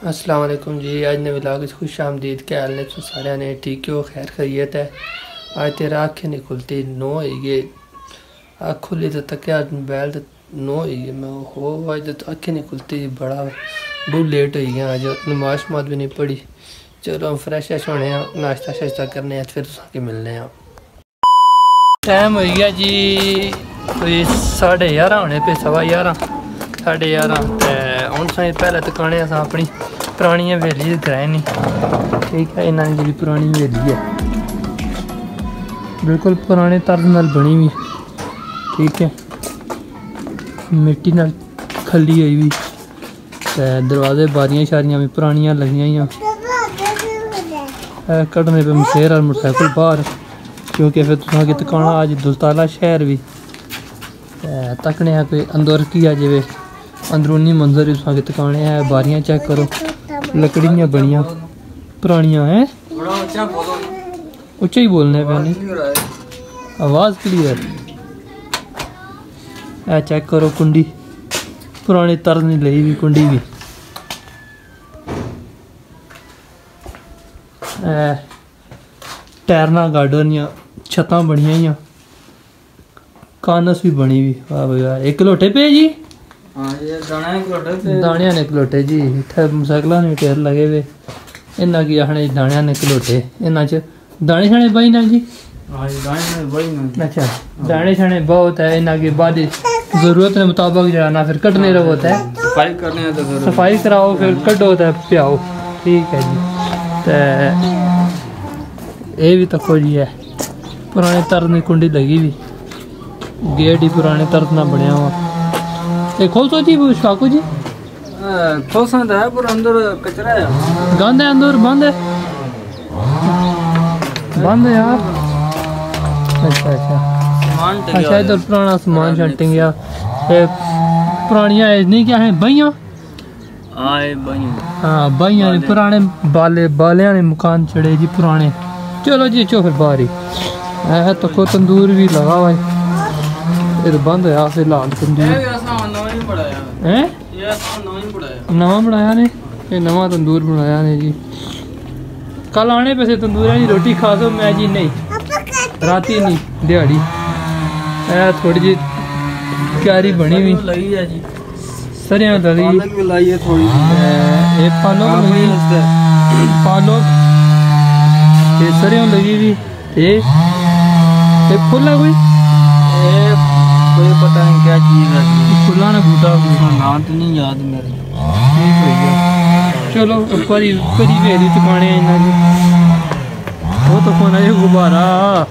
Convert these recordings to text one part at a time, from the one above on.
अस्सलाम वालेकुम जी। अज ने व्लॉग खुश आमदीद। क्या हाल ने सारे ने ठीक हो, खैर खैरियत है। आज तेरा अखें नहीं खुलती, 9 हो गए। अख खुली तो तकिया मोबाइल तो 9 हो गए। मैं हो आज तो अखें नहीं खुलती, बड़ा बहुत लेट हो गया। आज नमाज शमाज भी नहीं पढ़ी। चलो हम फ्रेश होने, नाश्ता शाश्ता करने, फिर तुसां मिलने। टाइम हो गया जी कोई 11:30 होने पे, 11:15 11:30। हूँ पहले दुकाने अस अपनी पुरानी हवेली कराए नहीं, ठीक है। इन्होंने जी पुरानी हवेली है, बिल्कुल पुराने तर्ज नाल बनी हुई, ठीक है। मिट्टी नाल खली हुई भी, दरवाजे बारियां शारियां भी पुरानियां लगियां। कढ़ने पे मसेर और मोटरसाइकिल बाहर, क्योंकि फिर तुसा की दुकान अज दुलताला शहर भी तकने कोई अंदर की आ जाए। अंदरूनी मंजर भी तुसा की दुकान है। बारियां चेक करो, लकड़ियाँ बनिया पुरानियां हैं। उच्चा ही बोलने पे नहीं, आवाज़ क्लियर। चेक करो कुंडी, पुरानी तर्ज नहीं ली भी कुंडी भी। टैरना गार्डन या छत्तां बनिया ही, कानस भी बनी भी। वाह भाई वाह। एक कलोटे पे जी, दानिया ने कलोटे जी। इतने मोटरसाइकिलों ने टेर लगे हुए। इन्ना की आखने दानिया ने कलोटे, इन्ना च दाने शाने बही ना जी। अच्छा, दाने शाने बहुत है। इन्ना की बाद जरूरत के मुताबिक जाना, फिर कटने रहो होता है। सफाई करने तो सफाई कराओ, फिर कटो होता है, प्याओ, ठीक है जी। तो ये भी तको जी है, पुराने तर्ज की कुंडी लगी भी, गेट ही पुराने तर्ज ना बनया हुआ। ये खोलसो जी शाकू जी, खोलसा तो है पर अंदर कचरा है, गंद है अंदर, बंद है, बंद है यार। अच्छा अच्छा अच्छा, इधर पुराना सामान शंटिंग या पुरानियाँ नहीं क्या है, बहियाँ। हाँ बहियाँ पुराने बालिया ने मकान चढ़े जी पुराने। चलो जी चो फिर बाहर ही है तो को तंदूर भी लगा हुआ है। ये बंद है फिलहाल तंदूर है, नवा बनाया ने, ये नवा तंदूर बनाया ने जी। कल आने पे से तंदूर की रोटी खा दो। मैं जी नहीं, राती नहीं, दिहाड़ी थोड़ी जी क्यारी बनी हुई जी, सरियां लगी थोड़ी, पालक सरियां लगी हुई। फुल है कोई पता नहीं क्या चीज़ है, फुला ना बूटा, नाम तो नहीं याद मेरे। ठीक हो गया। चलो परी वेली चुकाने इन्ना जी। वो तो फोन है गुब्बारा,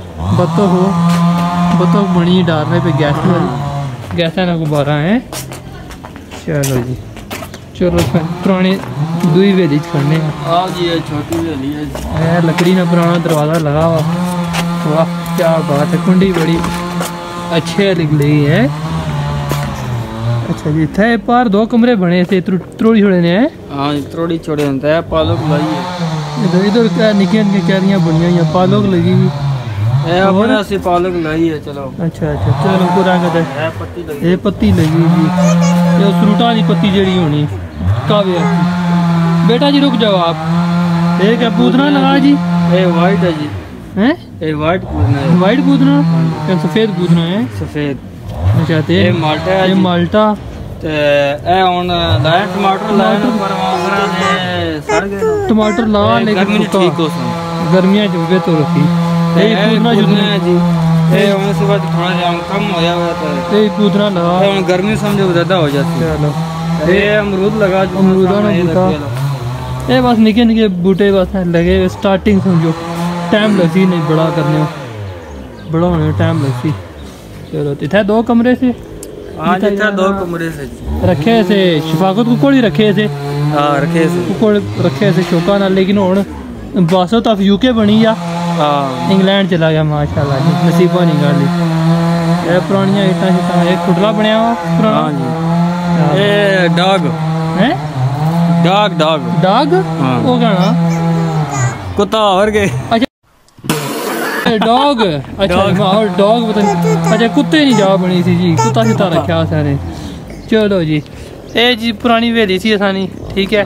बत्तख बनी डालने पे गैस ना गुब्बारा है। चलो जी चलो पुरानी दुई हवेली खड़ने जी, छोटी हवेली है, लकड़ी में पुराना दरवाज़ा लगा हुआ। वाह क्या बात है, कुंडी बड़ी अच्छे निकली है। अच्छा जी, थे पार 2 कमरे बने थे, त्रोड़ी छोड़े ने। हाँ त्रोड़ी छोड़े होते हैं, पालक लगी है इधर क्या निक्की निक्की क्यारियां बनिया हुई, पालक लगी हुई अपने से पालक लगी है। चलो अच्छा अच्छा, चलो पूरा कहते ये पत्ती लगी जी, ये फ्रूटा की पत्ती जड़ी होनी कावे। बेटा जी रुक जाओ आप, एक है पूतना लगा जी, ये वाइट है जी, हैं ये वाइट पूतना है, वाइट पूतना या सफेद पूतना है, सफेद। अच्छा ते ये माल्टा है, ये माल्टा ते ए हुन लाया टमाटर लाया पर वासना ने सड़ गए। टमाटर ला लेकिन ठीक हो गर्मियां जुबे तो रखी। ये पूतना जुने जी, ये होने से बाद थोड़ा जा कम होया हुआ था, ये पूतना लगा, हुन गर्मी समझो ज्यादा हो जाती है। चलो ये अमरूद लगा, अमरूदा ना बूटा, ये बस निके निके बूटे बस लगे। स्टार्टिंग समझो टाइम लगती नहीं, बड़ा करने बड़ा होने में टाइम लगती। चलो इतने 2 कमरे से, हाँ इतना 2 कमरे से रखे से शफाकत कुकड़ ही रखे थे। हाँ रखे से कुकड़ रखे से शौका ना, लेकिन हुन बासत ऑफ यूके बनी जा। हाँ इंग्लैंड चला गया माशाल्लाह जी, नसीबा नहीं गाली। ये पुरानियां इटा शिटा, एक खुटला बनया हुआ पुराना। हाँ जी, ये डॉग है, डॉग डॉग डॉग वो कहना कुत्ता और के। अच्छा डॉग, अच्छा डॉग पता नहीं, अच्छा कुत्ते नहीं जा बनी थी जी, कुत्ता शिता रखा सारे। चलो जी, ये जी पुरानी हवेली सी असानी, ठीक है।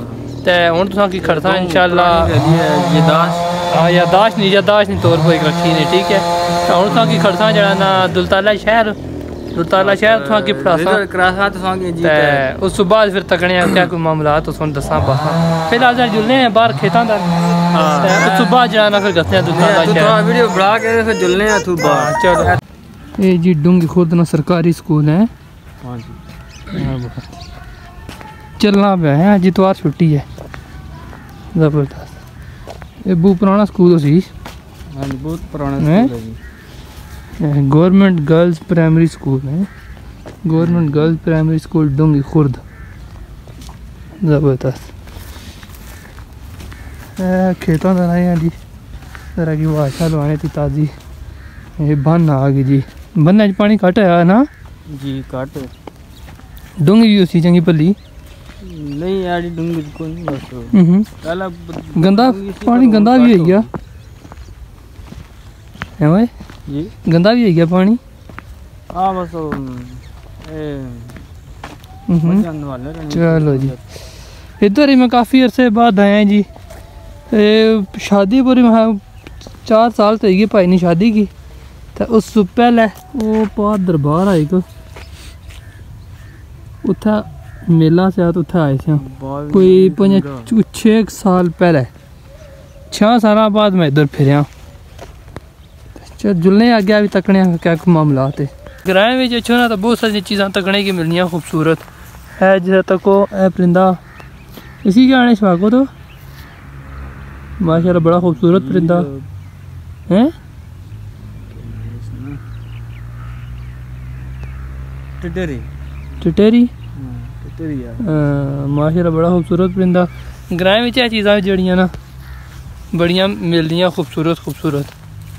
ते हुण तुसां की खड़सा इंशाल्लाह यादाश्त नहीं तौर पर रखी ने ठीक है। तो हुण तुसां की खड़सा जड़ा ना दुलताला शहर तुसां की उस बाद फिर तकने क्या कोई मामला तो सुन दसा बासा फिलहाल जरा जुलने हैं बाहर खेतां दा उस बाद जड़ा ना फिर गसने दुलताला शहर वीडियो बना के फिर जुलने हैं तू बाहर। चलो ये जी डूंगी खुर्द ना सरकारी स्कूल है। हां जी चलना पे है अज इतवार छुट्टी है जबरदस्त। ये बहुत पुराना स्कूल सी। हां जी बहुत पुराना स्कूल है जी। गवर्नमेंट गर्ल्स प्राइमरी स्कूल है। Government girls primary school Dungi Khurd जबरदस्त। खेतों का है जी जरा की वाशा लवाने थी ताज़ी। ये बन आ गई जी बन्ने पानी घट है ना जी घट डूंगी भी उसी चंगी भली नहीं यार डूंगी को नहीं बस पहला गंदा पानी गंदा भी है गया है भाई जी गंदा भी है गया पानी। हाँ बस चलो जी इधर ही मैं काफ़ी अरसे बाद आया जी। शादी पूरी मैं 4 साल तो है भाई ने शादी की तो उस पहले वो पार दरबार आए को उत्थे मेला से तो उत्थे आए थे कोई 5-6 साल पहले 6 साल बाद मैं इधर फिर चल जुलने आ गया भी तकने क्या मामला थे ग्राम में अच्छो ना तो बहुत सारी चीज़ां तकने की मिलनी खूबसूरत है। जैसे तको ए परिंदा इसी के आने शवाको तो माशाल्लाह बड़ा खूबसूरत परिंदा है। टिटेरी माशाल्लाह बड़ा खूबसूरत परिंदा। ग्राम में चीज़ां जड़ियाँ ना बड़ियाँ मिलदियाँ खूबसूरत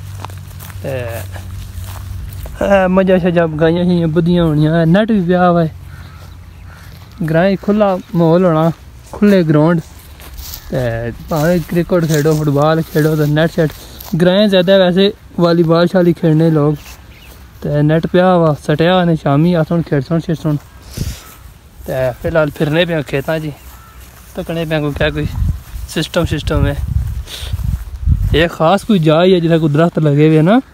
मजा शजा गाइयां शाइयां बदियां होनियां नैट भी पिया हुआ है। ग्रां खुला माहौल होना खुले ग्राउंड भावें क्रिकेट खेलो फुटबॉल खेलो तो नैट शैट ग्राएं ज़्यादा वैसे वॉलीबॉल शाली खेलने लोग तो नैट पिया हुआ सटिया ने शामी आसन खेड़सन शेड़सन तो फिलहाल फिरने पे खेतां जी तकने पे को क्या कोई सिस्टम है। ये खास कोई जाए है जिसे कोई दरख्त लगे हुए ना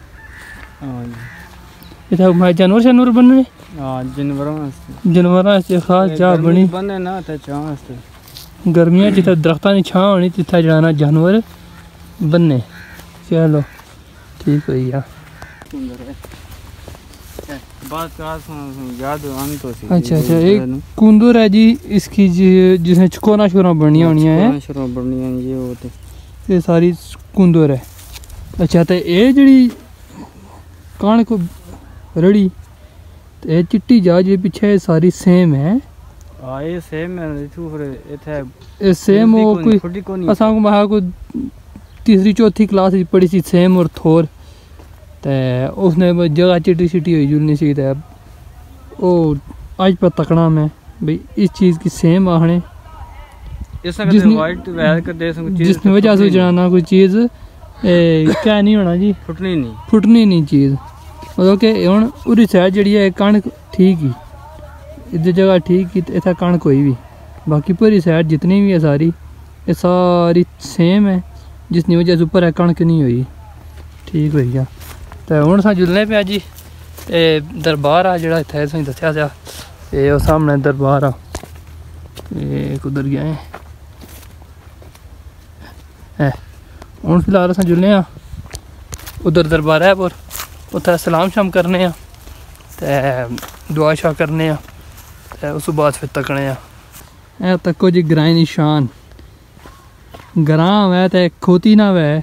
इतना जानवर बनने जानवर खास चाह बनी गर्मियां जितना दरख्तां की छां होनी तिथा जाना जानवर बनने। चलो ठीक हो गया। अच्छा एक कुंदूर है जी इसकी जिसमें चकोना शोरा बनिया होनी है ये सारी कुंदूर है। अच्छा तो ये जी कणक रड़ी तो ये चिट्टी जा जी पीछे सारी सेम है। ये सेम है ये सेम हो कोई असा को मैं कोई 3री-4थी क्लास पढ़ी सी सेम और थोर तो उसने जगह चिट्टी हुई जुलनी सी तो ओ अज पर तकना मैं भाई इस चीज़ की सेम आखने जिसने वजह से जनाना कोई चीज़ क्या नहीं होना जी फुटनी नहीं चीज़ मतलब कि हूँ उरी साइड जी है कणक ठीक ही इधर जगह ठीक ही इतना कणक कोई भी बाकी पूरी साइड जितनी भी है सारी ये सारी सेम है जिसकी वजह से ऊपर है कणक नहीं हुई ठीक हो गया। तो हूँ अस जुलने पे जी दरबार आ जरा इतना तुम दसिया था ये सामने दरबार आ कुदर गया है हूँ फिलहाल अस जुलने उधर दरबार है पर उत्थे सलाम शाम करने दुआ शाह करने उस बाद फिर तकने तको जी ग्रां निशान ग्रां है तो खोती ना वै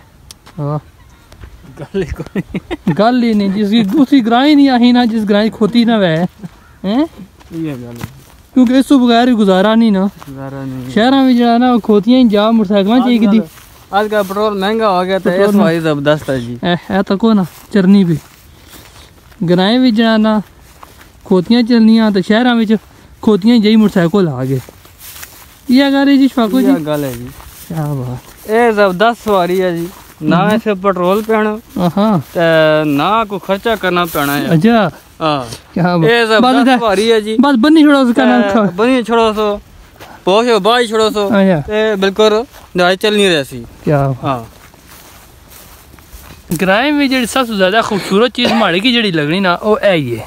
गल ही नहीं जिसकी दूसरी ग्रां ही नहीं आई ना जिस ग्रां खोती ना वै हैं क्योंकि इस बगैर ही गुजारा नहीं ना शहर में जरा ना खोतियां जा मोटरसाइकिल चाहिए आज का पेट्रोल महंगा हो गया तो इस वाली जबरदस्त है जी है तको ना चरनी भी ग्राएं भी जनाना खोतियां चलनियां तो शहर में खोतियां जाई मोटरसाइकिल आ गए ये गल है जी शफाको जी गल है जी क्या बात ये जबरदस्त सवारी है जी ना इसे पेट्रोल पैना ना को खर्चा करना पैना है। अच्छा क्या बात ये जबरदस्त सवारी है जी बस बन्नी छोड़ो उसका नाम बन्नी छोड़ो सो पोश बाहर छोड़ो सो ते बिल्कुल दाल चल नहीं रही सी क्या हां ग्राम में जेडी सबसे ज्यादा खूबसूरत चीज माड़ी की जेडी लगनी ना वो है ये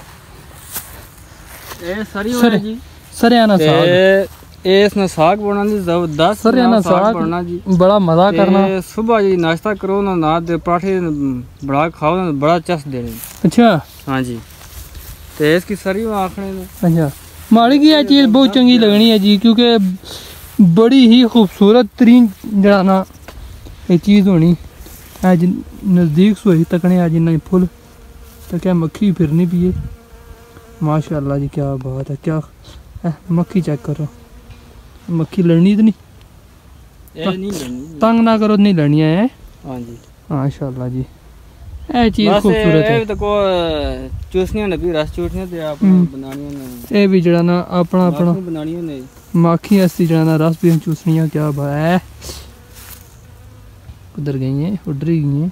सरी होना जी सरियाना साग इसने साग बनाना जी जबरदस्त सरियाना साग बनाना जी बड़ा मजा करना सुबह जी नाश्ता करो ना दे पराठे बड़ा खाओ ना बड़ा चस देने अच्छा हाँ जी ते इसकी सरी आखने अच्छा माड़ी की ये चीज बहुत चंगी लगनी है जी क्योंकि बड़ी ही खूबसूरत तरीन जरा ना ये चीज होनी आज नजदीक सोई तकने आज इन्ना फुल तो क्या मक्खी फिरनी भी है माशाल्लाह जी क्या बात है क्या मक्खी चेक करो मक्खी लड़नी तो नहीं तंग ना करो नहीं लड़नी है हाँ जी माशाल्लाह जी ये चीज खूबसूरत है तो को चूसनियां ने भी रस चूसनियां ते आप बनानियां ने ये भी जड़ा ना अपना अपना बनानियां ने माखी अस्ती जड़ा ना रस भी चूसनियां क्या बात है उधर गई हैं उधर ही गई हैं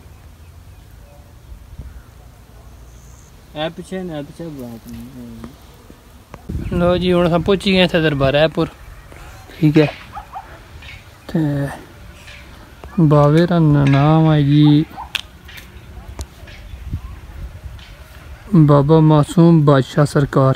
ए पीछे बात नहीं लो जी हुण अस पहुंची गए थे दरबार रायपुर ठीक है ते बावे दा नाम है जी बाबा मासूम बादशाह सरकार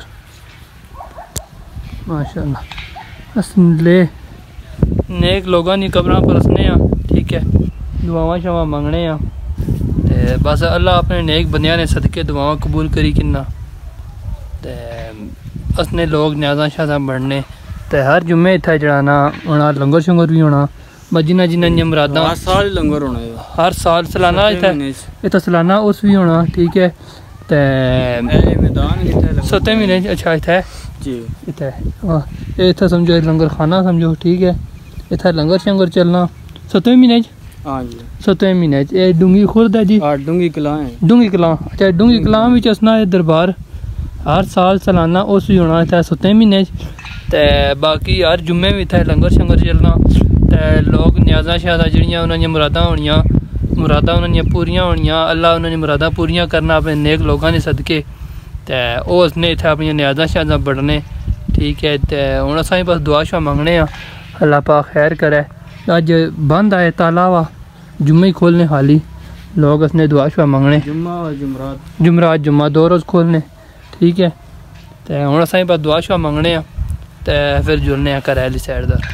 माशाल्लाह अस ले नेक लोगों की कब्रां परसने ठीक है दुआवां शवां मंगने ते बस अल्लाह अपने नेक बंदियां ने सदके दुआवां कबूल करी किन्ना ते असने लोग न्याज़ां शाज़ां बढ़ने ते हर जुम्मे इत्थे जड़ा ना होना लंगर शंगर भी होना जिन्ना जिन्ना मुरादां हर साल लंगर होना हर साल सालाना इत्थे सालाना उस भी होना ठीक है ते मैदान 7 महीने अच्छा इत्थे जी इत्थे समझो लंगर खाना समझो ठीक है इत्थे लंगर शंगर चलना 7 महीने हाँ जी 7 महीने ये डूंगी खुर्द है जी डूंगी कलां है डूंगी कलां अच्छा डूंगी कलां विच असना दरबार हर साल सालाना उस भी होना इत्थे 7 महीने ते बाकी हर जुम्मे भी इत्थे लंगर शंगर चलना ते लोग न्याज़ां शाज़ां जिहड़ियां उन्हां दियां मुरादां उन्हां दियां पूरियां होनियां अल्लाह उन्हां दी मुरादां पूरियां करना अपने नेक लोगों दे सदके ते ओह उसने इत्थे अपनी न्याज़ां शाज़ां बढ़ने ठीक है ते हुण असां बस दुआ शुआ मंगने अल्लाह पाक खैर करे अज बंद आए ताला वा जुम्मे ही खोलने खाली लोग उसने दुआ शुआ मंगने जुमरात दो रोज़ खोलने ठीक है ते हुण असां बस दुआ शुआ मंगने ते फिर जुड़ने घरै आह्ली साइड दा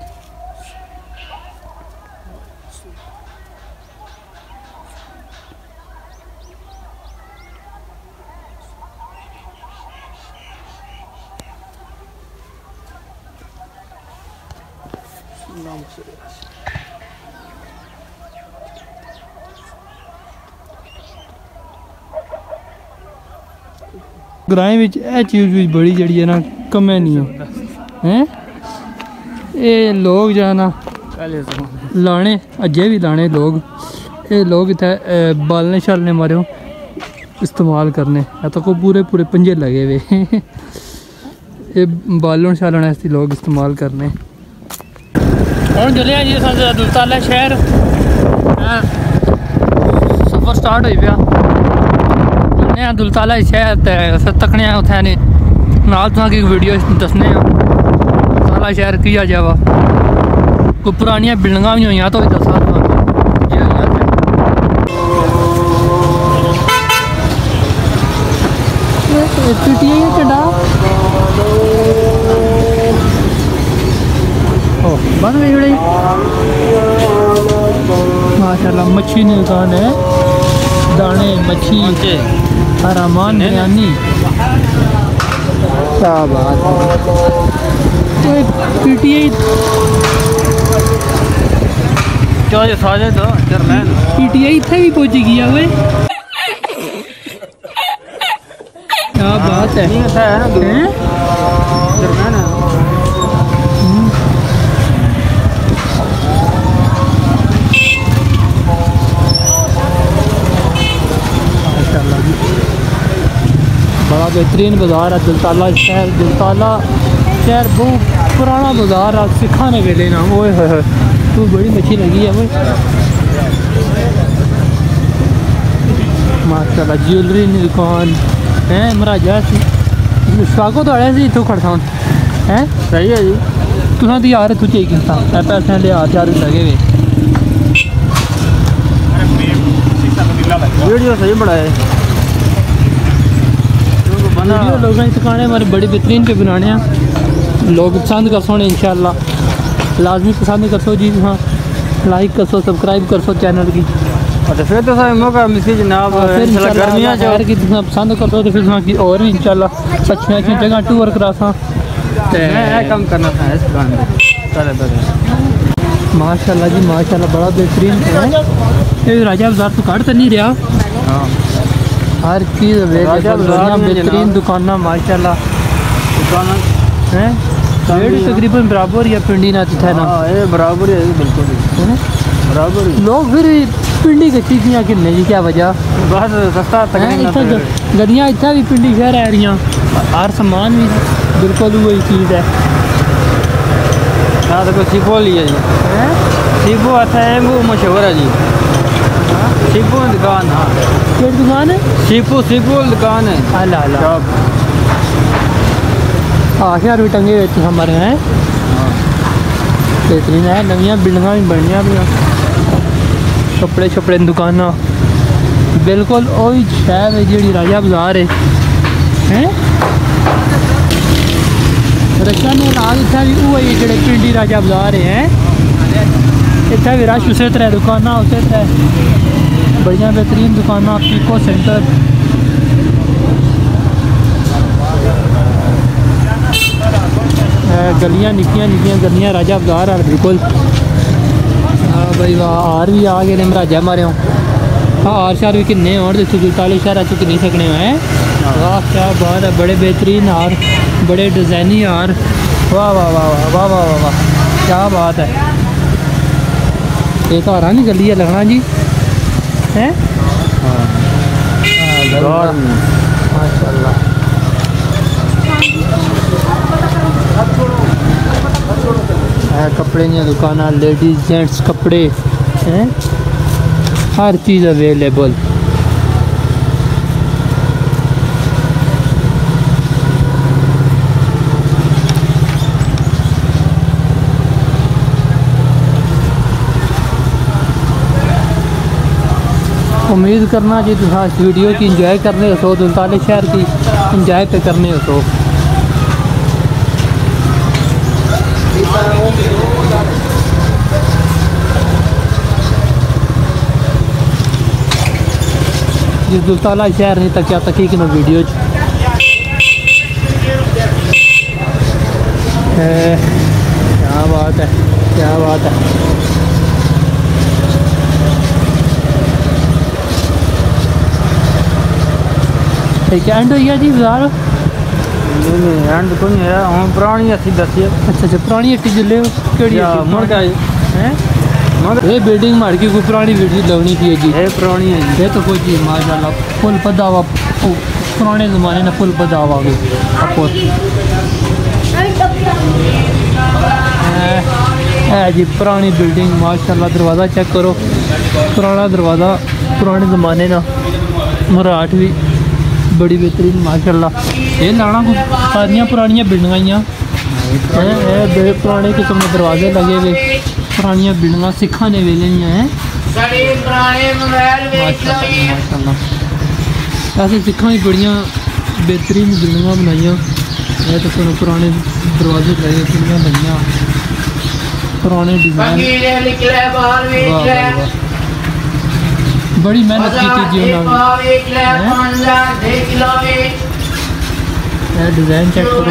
ग्राएं विच यह चीज़ बड़ी जड़ी है ना कमै नहीं है ये लोग जो ना लाने अजे भी लाने लोग ये लोग इत्थे बालने शालने मारे इस्तेमाल करने तो को पूरे पूरे पंजे लगे हुए ये बालन शालन ऐसे लोग इस्तेमाल करने और चले जी दुलताला शहर सफ़र स्टार्ट हो गया दुलताला शहर तकने उत्थे ने नाल तुसें एक वीडियो दसने दुलताला शहर किया जावा कोई पुरानियां बिल्डिंगां भी होइयां तो दसा बंद गई माशाल्लाह मच्छी की दुकान है दाने मच्छी हरामान बिरयानी क्या बात है पीटीआई पीटीआई इतने भी पहुंची गया वे क्या बात है बड़ा बेहतरीन बाज़ार है दुलताला शहर बहुत पुराना बाज़ार है सिखा ने वेले ना वो तू बड़ी मच्छी लगी है वो माशाल्लाह ज्वेलरी की दुकान है महाराजा स्वागत थोड़े से इतों खड़का है सही है जी तुसा दी यार तू चाहिए किस्ता पैसे ले यार लगे हुए वीडियो सही बड़ा है वीडियो लोगों की दिखाने हमारे बड़ी बेहतरीन पे बनाने हैं लोग पसंद कर सोने इंशाल्लाह लाजमी पसंद कर सो जी हाँ लाइक कर सो सब्सक्राइब कर सो चैनल की अच्छा फिर तो सारे मौका मिसी जनाब गर्मियां शहर की तुम पसंद कर दो तो फिर की और भी इंशाल्लाह अच्छी अच्छी जगह टूर करासा मैं कम करना था इस दुकान पे चले माशाल्लाह जी माशाल्लाह बड़ा बेहतरीन है राजा बाजार तो काट तो नहीं रहा हाँ हर चीज़ बेहतरीन दुकान माशाल्लाह दुकान है तकरीबन बराबर या पिंडी ना है ना ये बराबर है बिल्कुल बराबर लोग फिर पिंडी की चीज़ियाँ किन्ने जी क्या वजह बस सस्ता गड्डियाँ इतना भी पिंडी शहर आ रही हर सामान भी बिल्कुल वही चीज़ है हाँ देखो सीपो लिया जी सीपो अच्छा है वो मशहूर है जी सीपो दुकान हाँ क्या दुकान है सीपो दुकान है अल्लाह आखिर भी टंगे हुए थे हमारे हैं बेहतरीन है नवियाँ बिल्डिंग भी बनिया भी कपड़े छपड़े दुकान बिल्कुल वही शहर है जी राजा बाजार है रक्षा ने लाल इतना भी वही जो पिंडी राजा बाजार है इतना भी रश उसे तरह दुकान उसे तरह बढ़िया बेहतरीन दुकान पीको सेंटर गलियाँ निक्कियां निक्कियां गलियाँ राजा बाजार है बिल्कुल हाँ भाई वाह आर भी आ गए महाराजा मारे हाँ आर शार भी किन्ने और ताली शहर चुक नहीं सकने हैं वाह क्या बात है बड़े बेहतरीन हार बड़े डिज़ाइनी हार वाह वाह वाह वाह वाह वाह वाह वाह क्या बात है ये तो हारा नहीं गली है लगना जी हैं माशाल्लाह कपड़े की दुकान लेडीज़ जेंट्स कपड़े हैं हर चीज़ अवेलेबल उम्मीद करना जी तुम इस वीडियो की इंजॉय करने हो सो दुल्ताले शहर की इंजॉय पे करने हो सो जिस दुल्ताला शहर नहीं तक क्या तकी कि ना वीडियो क्या बात है क्या बात है एंड हो गया जी बाजार एंड तो नहीं है हम पुरानी हट्टी दसी अच्छा पुरानी हट्टी जिले मुड़ के हैं ये बिल्डिंग मार की कोई पुरानी वीडियो लगनी थी जी ये पुरानी है ये तो कोई चीज़ माशाल्लाह फुल पदावा पुराने ज़माने में फुल पदावा आपको है जी पुरानी बिल्डिंग माशाल्लाह दरवाज़ा चेक करो पुराना दरवाज़ा पुराने ज़माने ना मराठ भी बड़ी बेहतरीन माशाल्लाह ये लाना सारियाँ पुरानियाँ बिल्डिंगां पुराने किस्म के दरवाजे लगे हुए पुरानियाँ बिल्डिंगां सिखा ने वेले हैं माशाल्लाह ऐसे सिखा ही बड़ियाँ बेहतरीन बिल्डिंगां बनाइया ये तो पुराने दरवाजे लगे कुड़ियाँ बनिया पुराने डिज़ाइन बड़ी मेहनत की थी जी डिज़ाइन चेक करो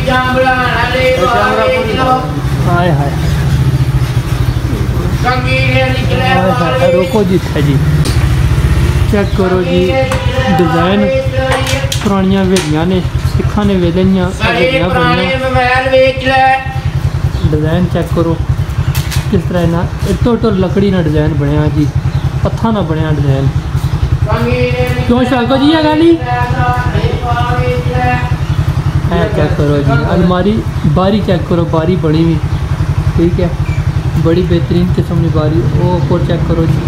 हाय हाय रोको जी है जी चेक करो जी डिज़ाइन पुरानियाँ वेलियाँ ने सिखा ने वेलियाँ डिज़ाइन चेक करो किस तरह ना इतो लकड़ी ना डिज़ाइन बनया जी पत्थर ना बनया डिज़ाइन क्यों शाको जी है गाली चेक करो जी अलमारी बारी चेक करो बारी बनी हुई ठीक है बड़ी बेहतरीन किस्म की बारी वो ऊपर चेक करो जी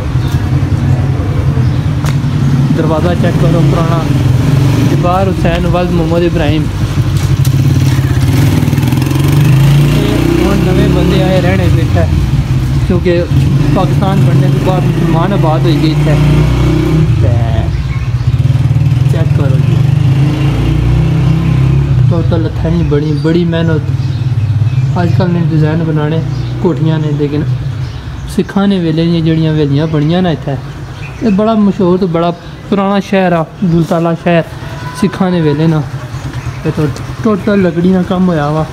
दरवाज़ा चेक करो पुराना जबार हुसैन वल्द मोहम्मद इब्राहिम पहले रहने बैठा है, क्योंकि पाकिस्तान बनने के बाद मुसलमान आबाद हो गई थे। चेक करो जी, टोटल थैनी बड़ी मेहनत आजकल ने डिज़ाइन बनाने कोठियां ने, लेकिन सिखाने वेले जड़ियाँ वेलियाँ बनिया ना इत्थै, ये बड़ा मशहूर तो बड़ा पुराना शहर आ दुलताला शहर सिखाने वेले ना। ये तो टोटल लकड़ी का कम होया वा।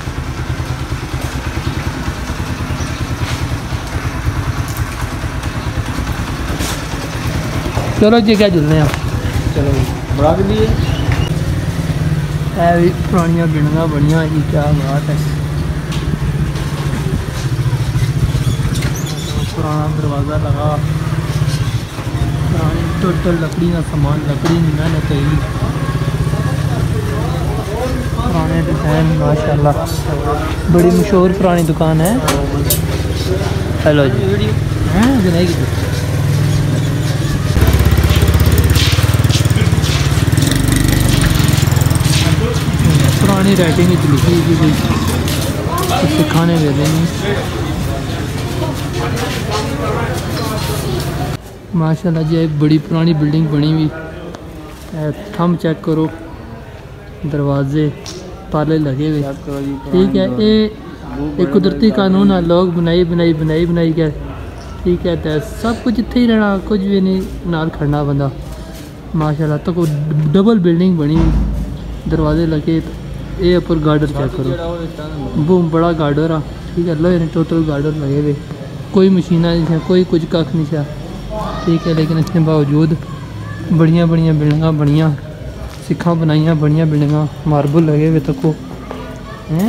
चलो जी क्या जुलने हैं, चलो बड़ा के लिए है भी पुरानिया बिल्डिंगां बनिया जी, क्या बात है। पुराना दरवाज़ा लगा, पुरानी टोटल लकड़ी का सामान, लकड़ी की मेहनत है, पुराने डिज़ाइन माशाल्लाह, बड़ी मशहूर पुरानी दुकान है। हेलो जी हैं नहीं की पुरानी राइटिंग लिखी थी कोई सिखाने वेले नहीं। माशाल्लाह जी एक बड़ी पुरानी बिल्डिंग बनी हुई, थंब चेक करो, दरवाजे ताले लगे हुए, ठीक है। ये कुदरती कानून है, लोग बनाई क्या, ठीक है। तो सब कुछ इत्थे ही रहना, कुछ भी नहीं नाल खड़ना बंदा। माशाल्लाह तो कोई डबल बिल्डिंग बनी हुई, दरवाजे लगे। ये ऊपर गार्डर चेक करो, वो बड़ा गार्डर आ, ठीक है। लोहे ने टोटल गार्डर लगे हुए, कोई मशीना नहीं है, कोई कुछ कख नहीं है, ठीक है। लेकिन इसके बावजूद बढ़िया बिल्डिंगां बनिया, सिखा बनाइया बढ़िया बिल्डिंगां, मार्बल लगे हुए तक हैं,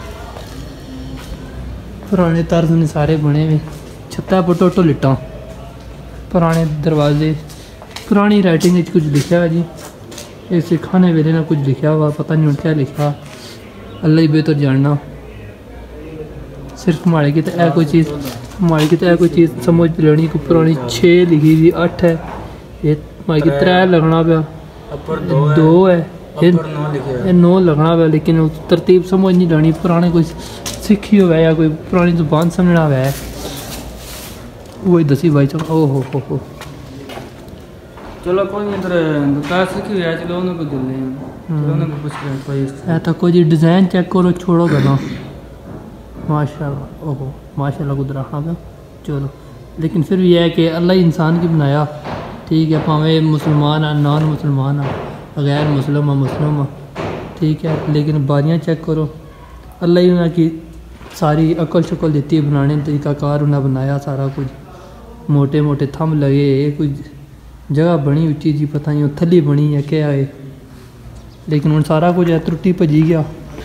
पुराने तर्ज ने सारे बने हुए, छत्ता पर टोटल लिटा, पुराने दरवाजे, पुरानी राइटिंग कुछ लिखा है जी। ये सिखाने वेले ना कुछ लिखा हुआ, पता नहीं क्या लिखा, अल्लाह ही बेहतर जानना। सिर्फ हमारे की तो है कोई चीज़, हमारी की तो है कोई चीज़ समझ लेनी को। पुरानी 6 लिखी थी, 8 है, ये हमारी की 3 लगना पाया, 2 है, ये 9 लगना पाया, लेकिन तरतीब समझ नहीं लेनी। पुराने कोई सीखी हुआ या कोई पुरानी जुबान समझना हुआ है, वही दसी भाई चलो। ओ हो चलो कोई इधर दुकान सीखी हुई है, चलो उन्हें को दिलने हैं, चलो उन्हें को पूछ लें कोई ऐसा कोई डिज़ाइन चेक करो, छोड़ो करना। माशाल्लाह, ओहो माशाल्लाह कुछ रखा था, चलो। लेकिन फिर भी यह है कि अल्लाह इंसान की बनाया, ठीक है। भावें मुसलमान आ, नॉन मुसलमान आ, गैर मुस्लिम आ, मुस्लिम आ, ठीक है। लेकिन बारियाँ चेक करो, अल्लाह ही उन्हें की सारी अकल शक्ल देती है, बनाने तरीकाकार उन्हें बनाया सारा कुछ। मोटे थंब लगे, कोई जगह बनी उच्ची जी, पता नहीं थली बनी है क्या है, लेकिन उन सारा कुछ है त्रुटि भजी गया।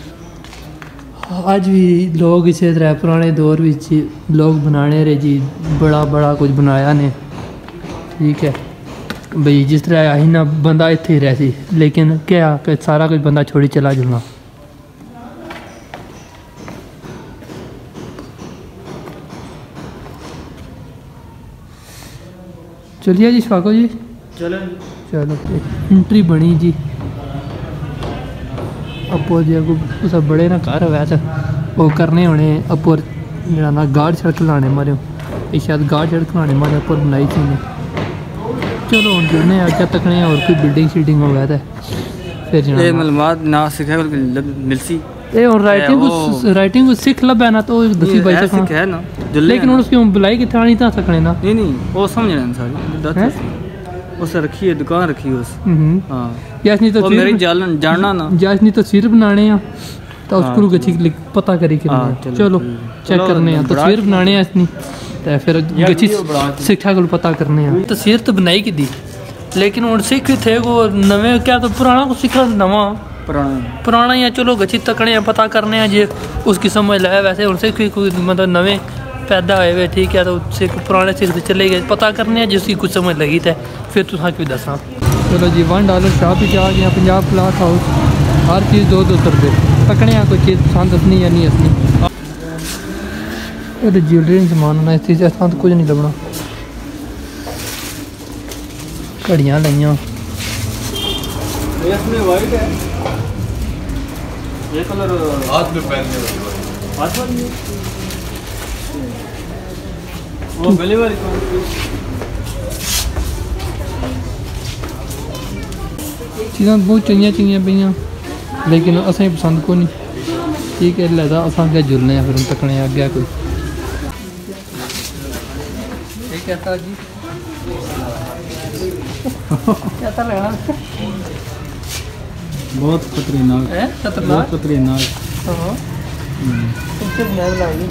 अज भी लोग इस तरह पुराने दौर में लोग बनाने रहे जी, बड़ा कुछ बनाया ने, ठीक है भाई। जिस तरह अही ना बंदा इत्थे ही रह सी, लेकिन क्या कि सारा कुछ बंदा छोड़ी चला जुलना। चलिए जी शफाको जी, चलो एंट्री बनी जी। अप्पो जी कुछ बड़े ना घर वैसे वो करने होने, अप्पर जरा ना गार्ड सड़क लाने मारे, ये शायद गार्ड सड़क लाने मारे अप्पर बनाई थी ने। चलो हम जुड़ने क्या तकने और कोई बिल्डिंग शीटिंग हो गया था, फिर ये मालूमात ना सीखा मिलसी ये और राइटिंग को सीख लब है ना, तो दसी भाई तक है ना, लेकिन उसकी बुलाई की थानी था सकने ना, नहीं वो समझना सारी उस रखी है दुकान रखी है उस। हां यासनी तो मेरी जानना ना, यासनी तस्वीर बनाने हैं तो उसको गच्छी पता करी कि चलो चेक करने हैं तस्वीर बनाने हैं इसनी, तो फिर गच्छी शिक्षा को पता करने हैं। तस्वीर तो बनाई की दी, लेकिन उन सिख थे वो नवे क्या तो पुराना को सीखा नवा पुराना ही है। चलो गच्छी तकने हैं पता करने हैं जे उसकी समझ लाया, वैसे उनसे कोई मतलब नवे पैदा हुए हुए, ठीक है। तो सिख पुराने सिख चले गए, पता करने हैं जिसकी कुछ समझ लगी तो फिर तुसा क्यों दसा। चलो जी $1 शॉप ही जा गया, 50 क्लास हाउस, हर चीज़ 200 रुपये तकने हैं। कोई चीज़ पसंद दसनी या नहीं असनी, ये ज्वेलरी समान होना, इस चीज़ तो कुछ नहीं लगना। घड़ियाँ लियाँ, वाइट है ये कलर हाथ में पहनने वाली वो पहली बार चीज़ां बहुत चंगियां पे लेकिन असें पसंद को नहीं ठीक है लहदा असां क्या जुलने फिर हम तकने आ गया कोई कहता जी कहता लगा बहुत खतरनाक है खतरनाक खतरनाक हाँ कुछ नैब लागी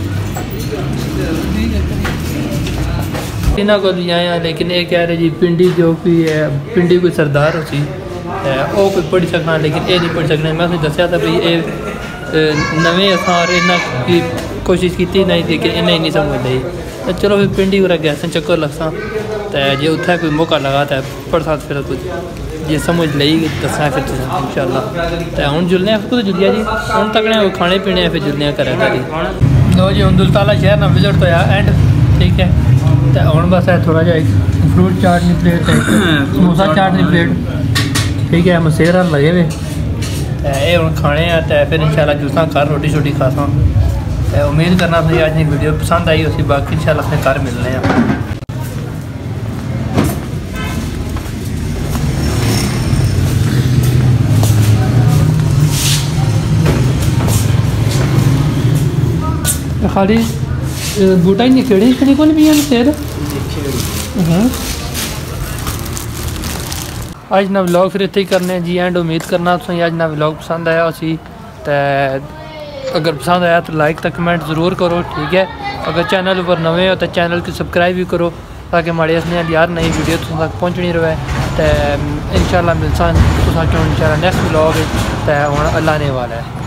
इन्हों को भी आए लेकिन ये कह रहे जी पिंडी जो भी है पिंडी कोई सरदार होती है वो कोई पढ़ी सकना लेकिन ये नहीं पढ़ी सकना मैं उन्हें दसिया था भाई ये नवे असार इन्ना की कोशिश की नहीं लेकिन इन्हें नहीं समझ ली तो चलो फिर पिंडी पूरा गैस चक्कर लगसा तो जे उत्थे कोई मौका लगा तो पढ़ सकते फिर कुछ जे समझ लई दसा फिर इंशाल्लाह तो हूँ जुलने खुद जुलिया जी हूँ तकने खाने पीने फिर जुलने करा करी लो जी हूँ दुलताला शहर ना विजिट तो यार एंड ठीक है तो हूँ बस है थोड़ा जा फ्रूट चाट की प्लेट समोसा चाट की प्लेट ठीक है मसेरा लगे हुए ये हूँ खाने तो फिर इंशाल्लाह जुलसा घर रोटी शोटी खासा उम्मीद करना सही आज की वीडियो पसंद आई उसी बाकी इंशाल्लाह अपने घर मिलने हैं खाली बूटा ही खेड़ी खेड़ी को भी सेर अज ना व्लॉग फिर इतने ही करने जी एंड उम्मीद करना तुम अज ना व्लॉग पसंद आया उसी तो अगर पसंद आया तो लाइक तो कमेंट ज़रूर करो ठीक है अगर चैनल पर नवे हो तो चैनल को सब्सक्राइब भी करो ताकि हमारे असने यार नई वीडियो तुम तक पहुँचनी रहे तो इंशाल्लाह मिलसा तुम इंशाल्लाह नेक्स्ट व्लॉग तो हूँ अल्लाह ने वाला है।